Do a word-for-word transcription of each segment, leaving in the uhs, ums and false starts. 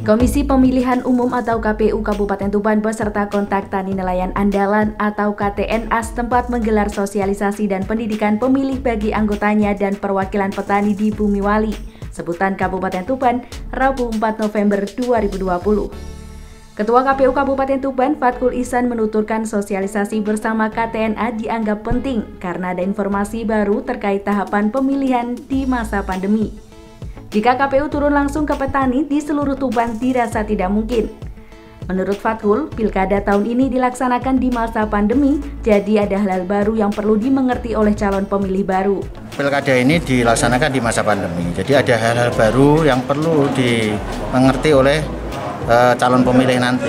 Komisi Pemilihan Umum atau K P U Kabupaten Tuban beserta Kontak Tani Nelayan Andalan atau K T N A setempat menggelar sosialisasi dan pendidikan pemilih bagi anggotanya dan perwakilan petani di Bumiwali, sebutan Kabupaten Tuban, Rabu empat November dua ribu dua puluh. Ketua K P U Kabupaten Tuban, Fatkul Ihsan, menuturkan sosialisasi bersama K T N A dianggap penting karena ada informasi baru terkait tahapan pemilihan di masa pandemi. Jika K P U turun langsung ke petani di seluruh Tuban dirasa tidak mungkin. Menurut Fatkul, pilkada tahun ini dilaksanakan di masa pandemi, jadi ada hal baru yang perlu dimengerti oleh calon pemilih baru. Pilkada ini dilaksanakan di masa pandemi, jadi ada hal-hal baru yang perlu dimengerti oleh uh, calon pemilih nanti.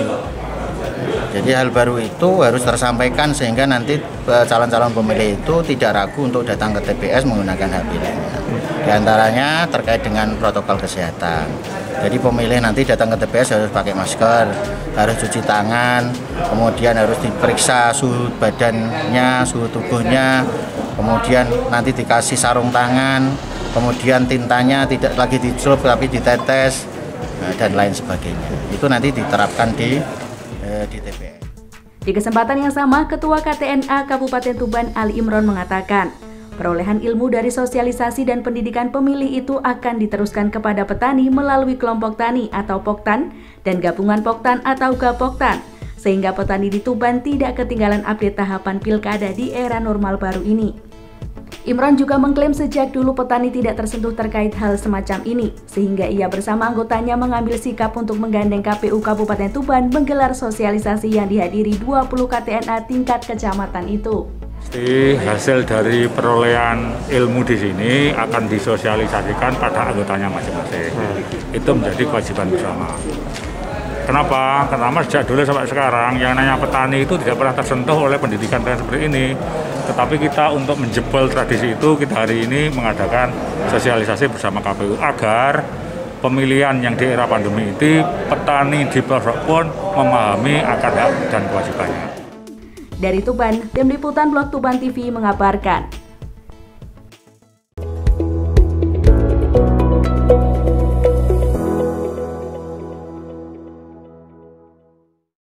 Jadi hal baru itu harus tersampaikan sehingga nanti calon-calon pemilih itu tidak ragu untuk datang ke T P S menggunakan hak pilihnya. Di antaranya terkait dengan protokol kesehatan. Jadi pemilih nanti datang ke T P S harus pakai masker, harus cuci tangan, kemudian harus diperiksa suhu badannya, suhu tubuhnya, kemudian nanti dikasih sarung tangan, kemudian tintanya tidak lagi dicelup tapi ditetes, dan lain sebagainya. Itu nanti diterapkan di di T P S. Di kesempatan yang sama, Ketua K T N A Kabupaten Tuban Ali Imron mengatakan, perolehan ilmu dari sosialisasi dan pendidikan pemilih itu akan diteruskan kepada petani melalui kelompok tani atau Poktan dan gabungan Poktan atau Gapoktan, sehingga petani di Tuban tidak ketinggalan update tahapan pilkada di era normal baru ini. Imron juga mengklaim sejak dulu petani tidak tersentuh terkait hal semacam ini, sehingga ia bersama anggotanya mengambil sikap untuk menggandeng K P U Kabupaten Tuban menggelar sosialisasi yang dihadiri dua puluh K T N A tingkat kecamatan itu. Pasti hasil dari perolehan ilmu di sini akan disosialisasikan pada anggotanya masing-masing. Itu menjadi kewajiban bersama. Kenapa? Karena sejak dulu sampai sekarang yang namanya petani itu tidak pernah tersentuh oleh pendidikan seperti ini. Tetapi kita untuk menjebol tradisi itu, kita hari ini mengadakan sosialisasi bersama K P U agar pemilihan yang di era pandemi ini petani di pelosok pun memahami akan hak dan kewajibannya. Dari Tuban, Tim Liputan Blog Tuban T V mengabarkan.